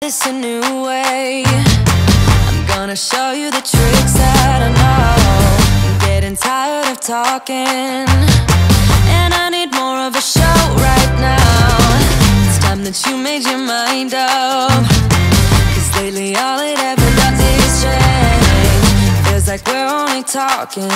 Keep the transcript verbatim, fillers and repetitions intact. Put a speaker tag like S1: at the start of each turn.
S1: this a new way. I'm gonna show you the tricks that I know. I'm getting tired of talking, and I need more of a show right now. It's time that you made your mind up, 'cause lately all it ever does is change. Feels like we're only talking